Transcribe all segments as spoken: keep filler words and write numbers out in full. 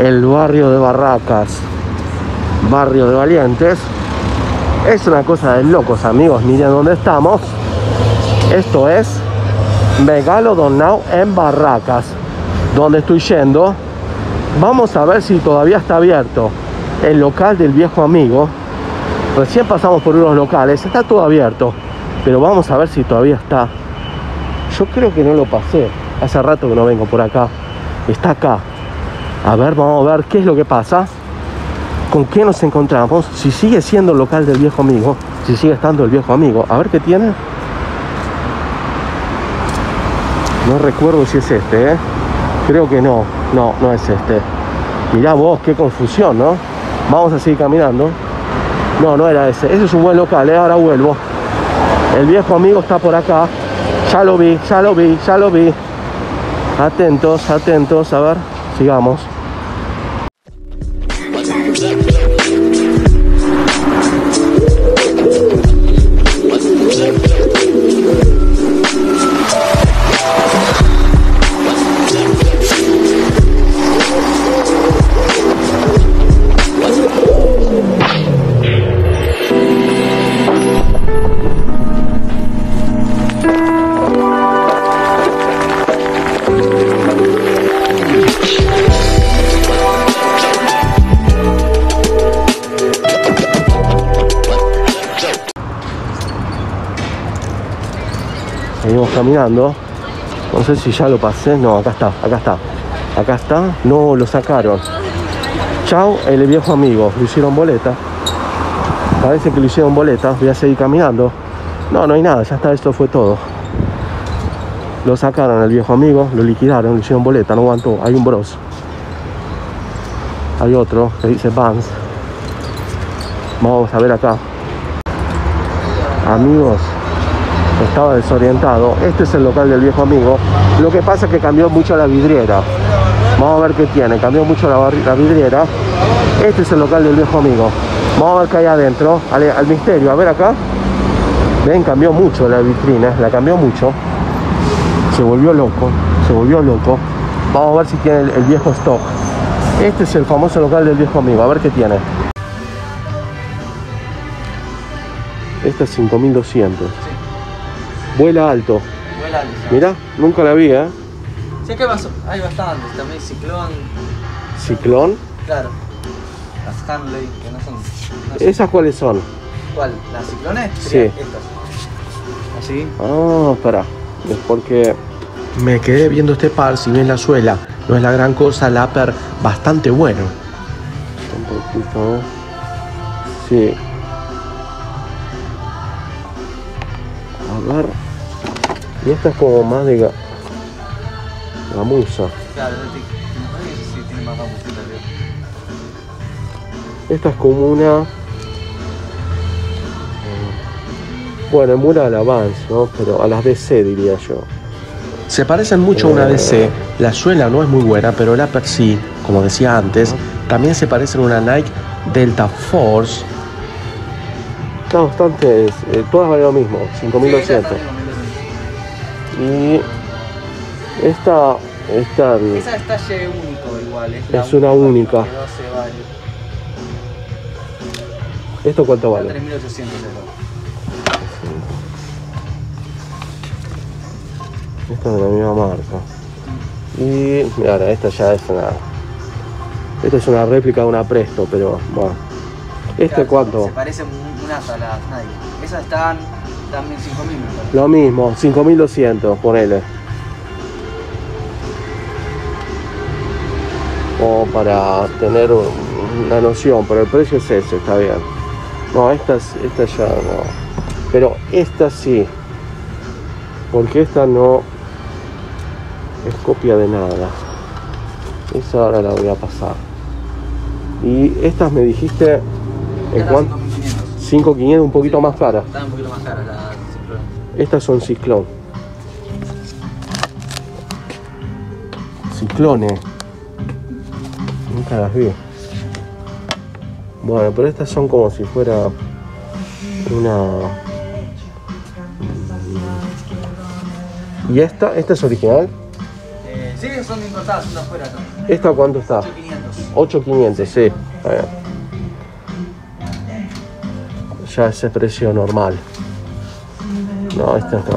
el barrio de Barracas, barrio de valientes. Es una cosa de locos, amigos. Miren dónde estamos. Esto es Megalodon Now en Barracas, donde estoy yendo. Vamos a ver si todavía está abierto el local del viejo amigo. Recién pasamos por unos locales, está todo abierto, pero vamos a ver si todavía está. Yo creo que no lo pasé, hace rato que no vengo por acá. Está acá. A ver, vamos a ver qué es lo que pasa, con qué nos encontramos, si sigue siendo el local del viejo amigo, si sigue estando el viejo amigo. A ver qué tiene. No recuerdo si es este, ¿eh? Creo que no, no, no es este. Mirá vos, qué confusión, ¿no? Vamos a seguir caminando. No, no era ese. Ese es un buen local, ¿eh? Ahora vuelvo. El viejo amigo está por acá. Ya lo vi, ya lo vi, ya lo vi. Atentos, atentos. A ver, sigamos. Seguimos caminando. No sé si ya lo pasé. No, acá está, acá está. Acá está. No, lo sacaron. Chao, el viejo amigo. Lo hicieron boleta. Parece que lo hicieron boleta. Voy a seguir caminando. No, no hay nada. Ya está, esto fue todo. Lo sacaron el viejo amigo. Lo liquidaron, lo hicieron boleta. No aguantó. Hay un Bros. Hay otro que dice Vans. Vamos a ver acá. Amigos, estaba desorientado. Este es el local del viejo amigo. Lo que pasa es que cambió mucho la vidriera. Vamos a ver qué tiene. Cambió mucho la, la vidriera. Este es el local del viejo amigo. Vamos a ver qué hay adentro. Al, al misterio. A ver acá. Ven, cambió mucho la vitrina. La cambió mucho. Se volvió loco. Se volvió loco. Vamos a ver si tiene el, el viejo stock. Este es el famoso local del viejo amigo. A ver qué tiene. Este es cinco mil doscientos. Vuela alto. Vuela alto. Mirá, nunca la vi, ¿eh? Sí, que hay bastantes. También Ciclón. ¿Ciclón? Claro. Las Hanley, que no son... No sé. ¿Esas cuáles son? ¿Cuál? ¿Las Ciclones? Sí. Estas. ¿Así? Ah, espera. Es porque me quedé viendo este par. Si bien la suela no es la gran cosa, el upper bastante bueno. Un poquito. Sí. A ver. Y esta es como más de ga... gamuza. Claro, no sé si tiene más gamusita, tío. Esta es como una... Bueno, en una Avance, ¿no? Pero a las D C diría yo. Se parecen mucho a una D C. La suela no es muy buena, pero el upper sí, como decía antes. También se parecen a una Nike Delta Force. Está bastante... Eh, todas valen lo mismo, cinco mil doscientos. Y esta, esta esa es talle único igual, es, es una única. doce vale. ¿Esto cuánto vale? tres mil ochocientos euros. Esta es de la misma marca. Y mira, esta ya es una... Esta es una réplica de una Presto, pero bueno. ¿Este claro, cuánto? Se parece unas a las Nike. Esas están también cinco mil. Lo mismo, cinco mil doscientos, ponele. O para tener una noción, pero el precio es ese, está bien. No, estas, esta ya no. Pero esta sí. Porque esta no es copia de nada. Esa ahora la voy a pasar. Y estas me dijiste en cuánto. cinco mil quinientos, un poquito sí, más cara. Están un poquito más caras las Ciclón. Estas son Ciclón. Ciclones. Nunca las vi. Bueno, pero estas son como si fuera una... ¿Y esta? ¿Esta es original? Eh, sí, son importadas, son de afuera. ¿No? ¿Esta cuánto está? ocho mil quinientos. ocho mil quinientos, sí. Está bien. Ya ese precio normal. No, este no.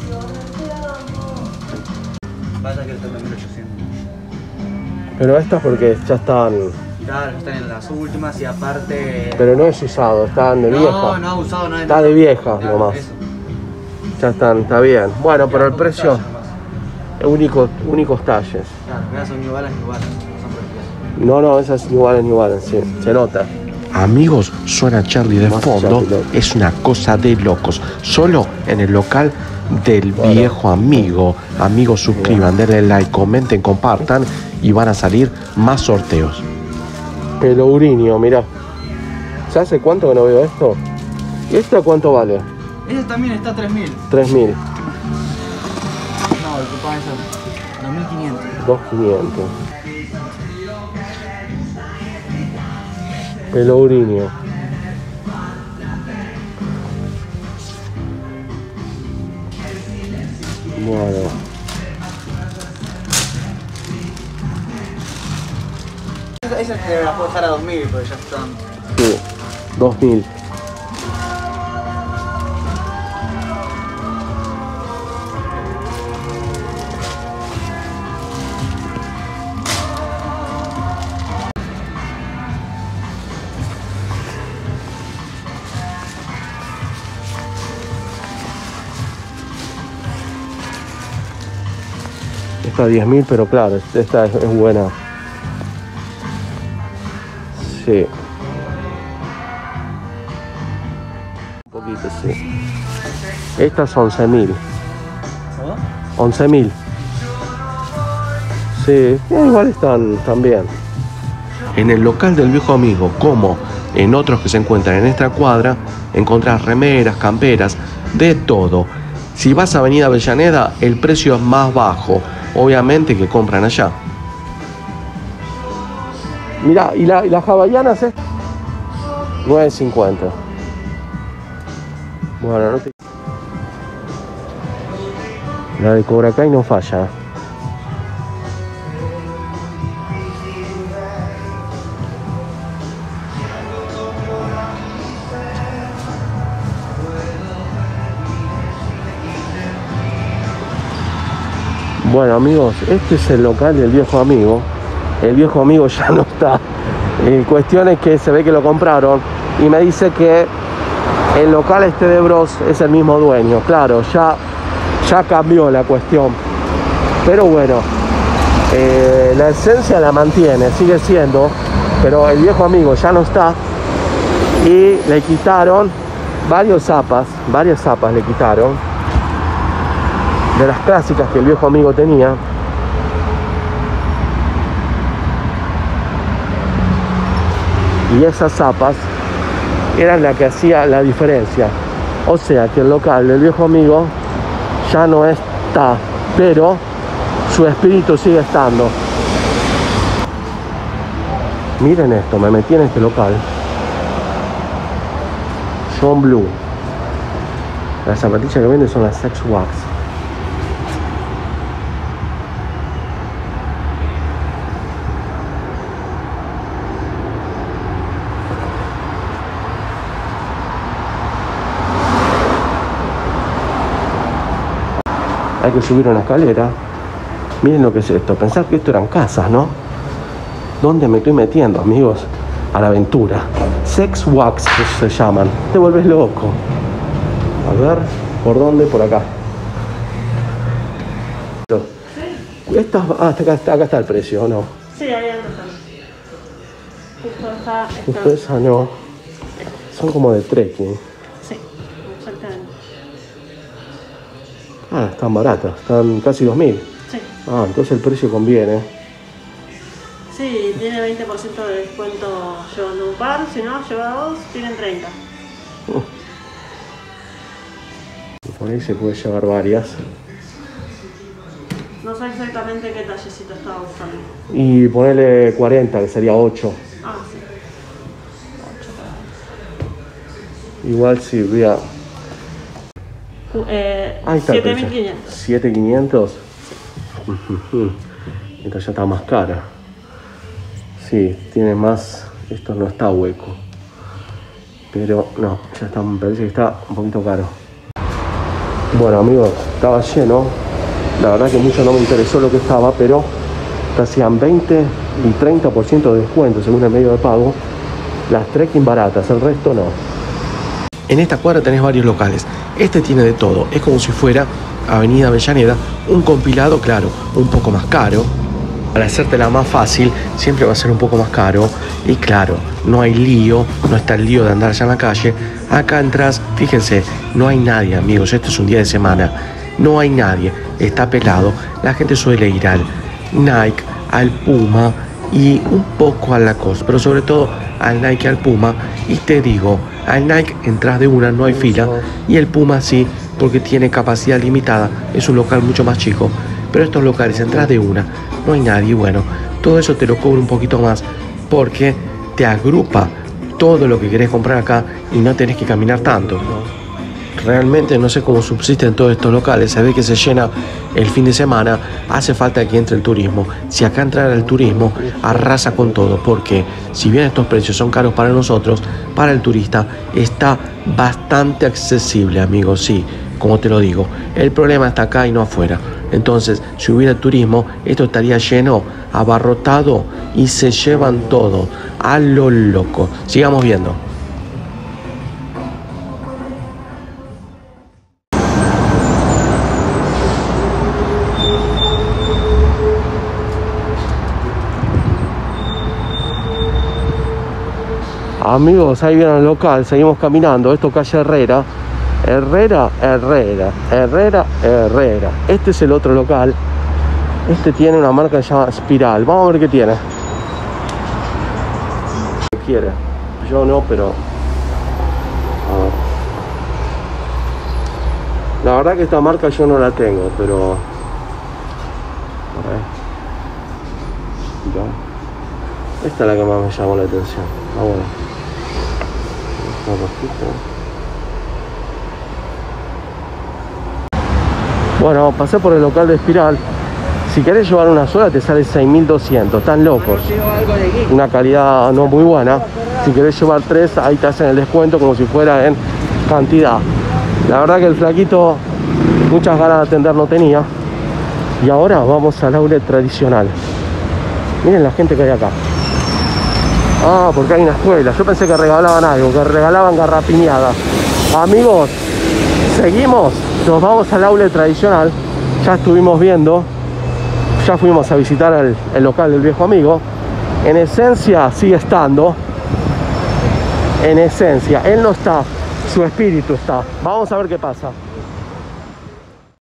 Vaya que están en mil ochocientos. Pero estas porque ya están... Claro, están en las últimas y aparte... Pero no es usado, están de no, vieja. No, no usado, no es Está de vieja claro, nomás. Eso. Ya están, está bien. Bueno, pero el precio... Talles, Único, únicos talles. claro, mirá, son New Balance, New Balance, son preciosas. No, no, esas New Balance, New Balance, sí. Se nota. Amigos, suena Charlie de Más fondo, Charlie, loco. es una cosa de locos. Solo en el local del Bueno. viejo amigo. Amigos, suscriban, denle like, comenten, compartan y van a salir más sorteos. Pelourinho, mirá. ¿Ya hace cuánto que no veo esto? ¿Y esta cuánto vale? Ese también está a tres mil. tres mil. No, disculpa, eso. dos mil quinientos. dos mil quinientos. Pelourinho. Bueno. Esa, esa te la puedo dejar a dos mil, pero ya están. Sí, dos mil. Esta diez mil, pero claro, esta es, es buena. Sí. Un poquito, sí. Estas once mil. once mil. Sí, eh, igual están, están bien. En el local del viejo amigo, como en otros que se encuentran en esta cuadra, encontrás remeras, camperas, de todo. Si vas a Avenida Avellaneda, el precio es más bajo, obviamente, que compran allá. Mirá, y, la, y las hawaianas es nueve cincuenta. Bueno, no te... La de Cobra Kai no falla. Bueno amigos, este es el local del viejo amigo. El viejo amigo ya no está. Eh, cuestión es que se ve que lo compraron y me dice que el local este de Bros es el mismo dueño. Claro, ya, ya cambió la cuestión. Pero bueno, eh, la esencia la mantiene, sigue siendo. Pero el viejo amigo ya no está y le quitaron varios zapas, varias zapas le quitaron. De las clásicas que el viejo amigo tenía. Y esas zapas eran las que hacía la diferencia. O sea que el local del viejo amigo ya no está, pero su espíritu sigue estando. Miren esto, me metí en este local. John Blue. Las zapatillas que venden son las Sex Wax. Hay que subir una escalera. Miren lo que es esto. Pensar que esto eran casas, ¿no? ¿Dónde me estoy metiendo, amigos? A la aventura. Sex Wax se llaman. Te vuelves loco. A ver, ¿por dónde? Por acá. Estas, ah, acá, está, acá está el precio, ¿o no? Sí, ahí anda. Justo está. Justo esa no. Son como de trekking. Sí, exactamente. Ah, están baratas. Están casi dos mil. Sí. Ah, entonces el precio conviene. Sí, tiene veinte por ciento de descuento llevando un par, si no, lleva dos, tienen treinta. Por ahí se puede llevar varias. No sé exactamente qué tallecito estaba buscando. Y ponerle cuarenta, que sería ocho. Ah, sí. Igual si voy a... Eh, Ahí está el siete mil precio. quinientos. siete mil quinientos. Esta ya está más cara. sí, tiene más, esto no está hueco. Pero no, ya está, me parece que está un poquito caro. Bueno amigos, estaba lleno. La verdad que mucho no me interesó lo que estaba, pero te hacían veinte y treinta por ciento de descuento según el medio de pago. Las trekking baratas, el resto no. En esta cuadra tenés varios locales. Este tiene de todo. Es como si fuera Avenida Avellaneda, un compilado, claro, un poco más caro. Para hacértela más fácil, siempre va a ser un poco más caro. Y claro, no hay lío, no está el lío de andar allá en la calle. Acá entras, fíjense, no hay nadie, amigos. Esto es un día de semana. No hay nadie, está pelado. La gente suele ir al Nike, al Puma y un poco a Lacoste, pero sobre todo al Nike y al Puma. Y te digo, al Nike entras de una, no hay fila, y el Puma sí, porque tiene capacidad limitada, es un local mucho más chico. Pero estos locales entras de una, no hay nadie. Bueno, todo eso te lo cobro un poquito más porque te agrupa todo lo que querés comprar acá y no tenés que caminar tanto. Realmente no sé cómo subsisten todos estos locales. Se ve que se llena el fin de semana. Hace falta que entre el turismo. Si acá entrara el turismo, arrasa con todo. Porque si bien estos precios son caros para nosotros, para el turista está bastante accesible, amigos. Sí, como te lo digo, el problema está acá y no afuera. Entonces, si hubiera turismo, esto estaría lleno, abarrotado y se llevan todo a lo loco. Sigamos viendo. Amigos, ahí vieron el local, seguimos caminando. Esto calle Herrera. Herrera, Herrera, Herrera, Herrera. Este es el otro local. Este tiene una marca que se llama Spiral. Vamos a ver qué tiene. ¿Qué quiere? Yo no, pero... A ver. La verdad que esta marca yo no la tengo, pero... A ver. Ya. Esta es la que más me llamó la atención. Ah, bueno. Esta rojita. Bueno, pasé por el local de Spiral. Si querés llevar una sola te sale seis mil doscientos. Están locos. Una calidad no muy buena. Si querés llevar tres, ahí te hacen el descuento como si fuera en cantidad. La verdad que el flaquito muchas ganas de atender no tenía. Y ahora vamos al outlet tradicional. Miren la gente que hay acá. Ah, porque hay una escuela. Yo pensé que regalaban algo, que regalaban garrapiñadas. Amigos, seguimos. Nos vamos al outlet tradicional. Ya estuvimos viendo. Ya fuimos a visitar el, el local del viejo amigo. En esencia sigue estando. En esencia, él no está. Su espíritu está. Vamos a ver qué pasa.